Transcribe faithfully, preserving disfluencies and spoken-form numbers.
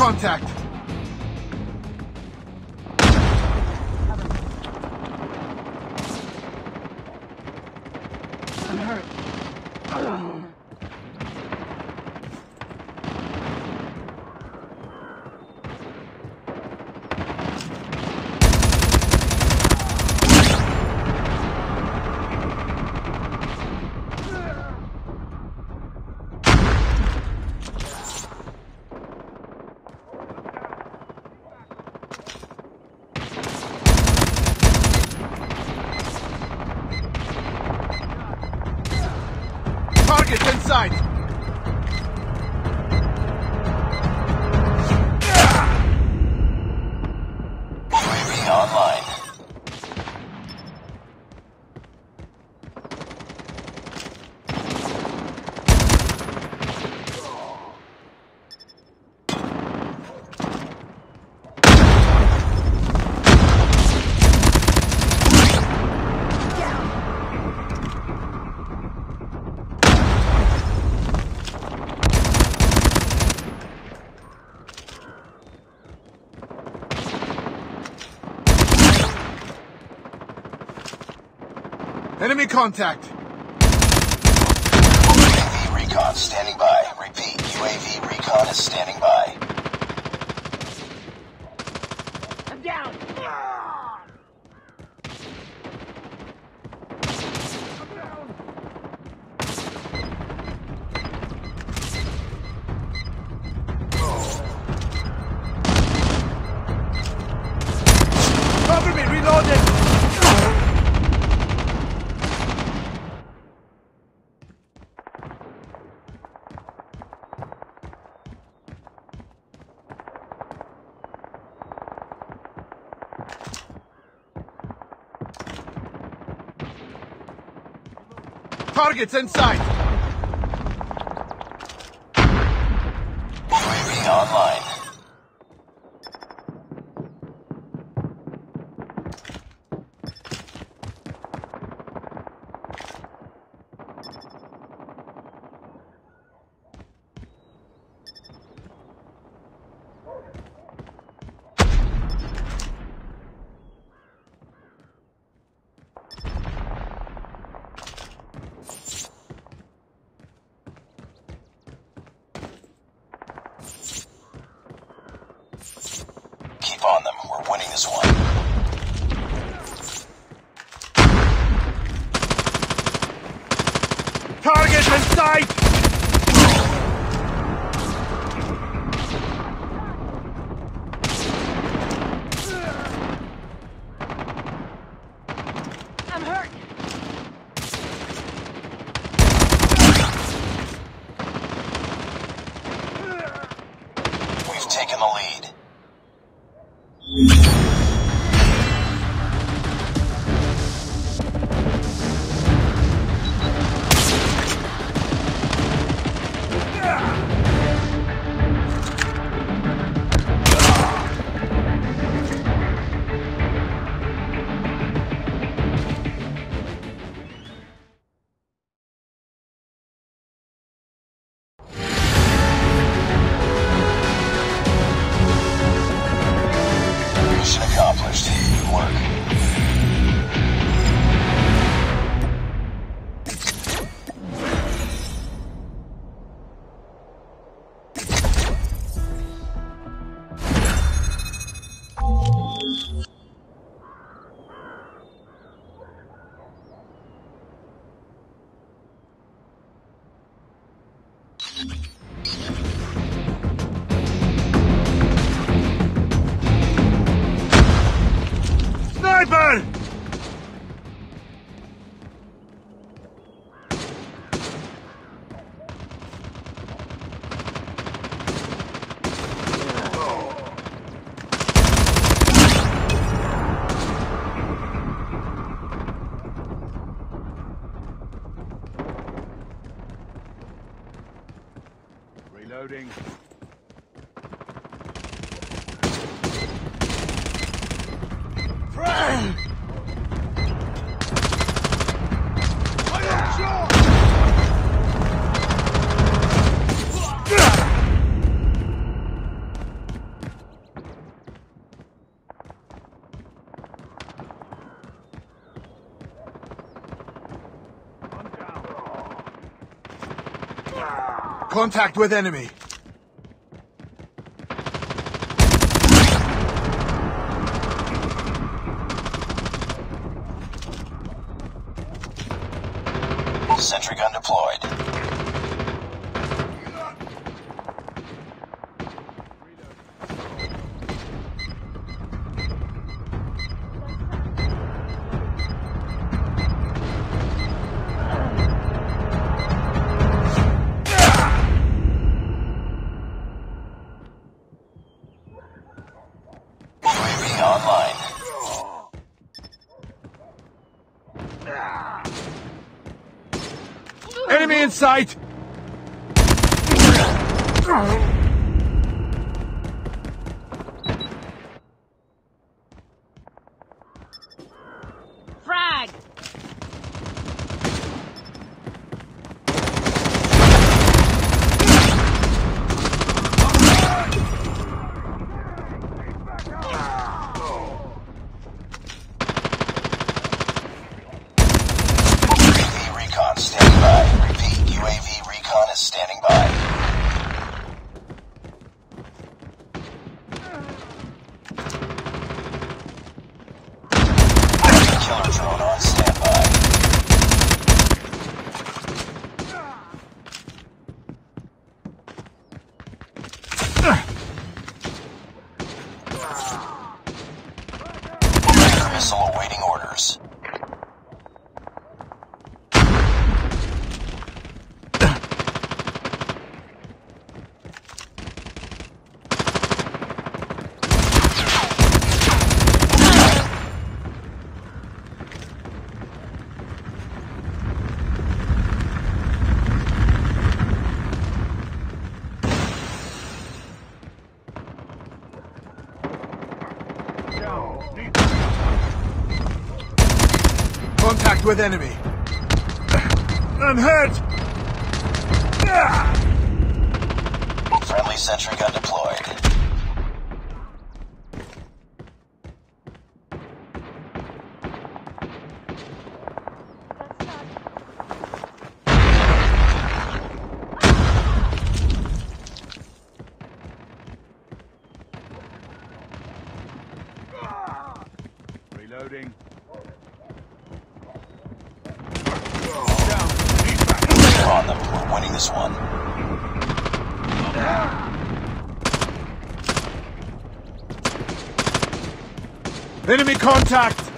contact! I'm hurt. Target's in sight! U A V online. Enemy contact! U A V recon standing by. Repeat, U A V recon is standing by. I'm down. Cover me, reloading! Target's in sight! U A V online. Keep on them. We're winning this one. Target's in sight! I'm hurt. We've taken the lead. Contact with enemy. Sentry gun deployed. U A V online. Enemy in sight! Frag! U A V recon standing by. Repeat, U A V recon is standing by. Killer drone on standby. Predator missile awaiting orders. Contact with enemy. I'm hurt! Friendly sentry gun deployed. Reloading. We're on them. We're winning this one. Enemy contact!